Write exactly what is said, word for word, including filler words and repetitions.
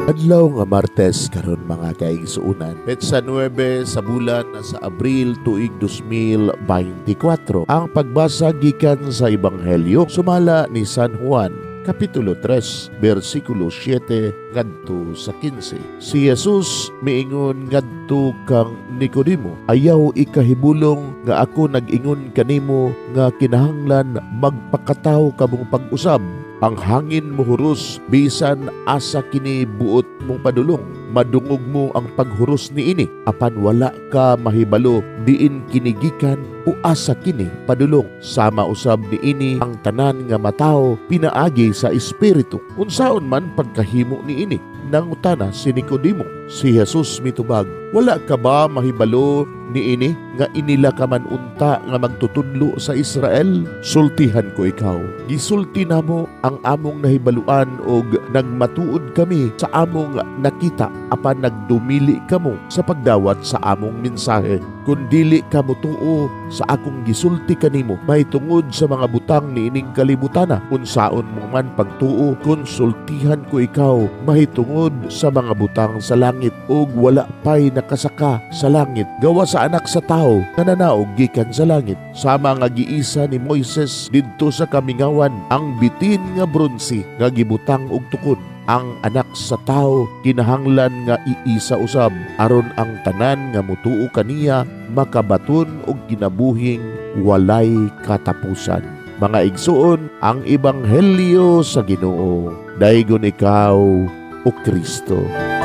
Adlaw nga Martes karon mga kaigsuunan. Petsa nuwebe sa bulan sa Abril tuig dos mil beintikwatro. Ang pagbasa gikan sa Ebanghelyo sumala ni San Juan, Kapitulo tres, versikulo siyete ngadto sa kinse. Si Jesus miingon ngadto kang Nicodemo, ayaw ikahibulong nga ako nag-ingon kanimo nga kinahanglan magpakataw kamong pag-usab. Ang hangin muhuros bisan asa kini buot mong padulong. Madungog mo ang paghuros ni ini, apan wala ka mahibalo diin kinigikan o asa kini padulong. Sama usab ni ini ang tanan nga mataw pinaagi sa espiritu. Unsaon man pagkahimo ni ini? Nangutana si Nicodemo. Si Jesus mitubag, wala ka ba mahibalo ni ini nga inila ka man unta nga magtutudlo sa Israel? Sultihan ko ikaw. Gisulti namo ang among nahibaluan og nagmatuod kami sa among nakita, apan nagdumili kamo sa pagdawat sa among mensahe. Kung dili ka mutuo sa akong gisulti kanimo, mahitungod sa mga butang ni ining kalibutana. Unsaon mo man pagtuo, konsultihan ko ikaw mahitungod sa mga butang sa langit, og wala pa'y nakasaka sa langit gawa sa anak sa tao nga nanaog gikan sa langit. Sama nga giisa ni Moises didto sa kamingawan ang bitin nga bronsi nga gibutang og tukod. Ang anak sa tao kinahanglan nga iisa usab aron ang tanan nga mutuo kaniya makabaton og kinabuhing walay katapusan. Mga igsuon, ang Ebanghelyo sa Ginoo. Daygon ikaw, O Kristo.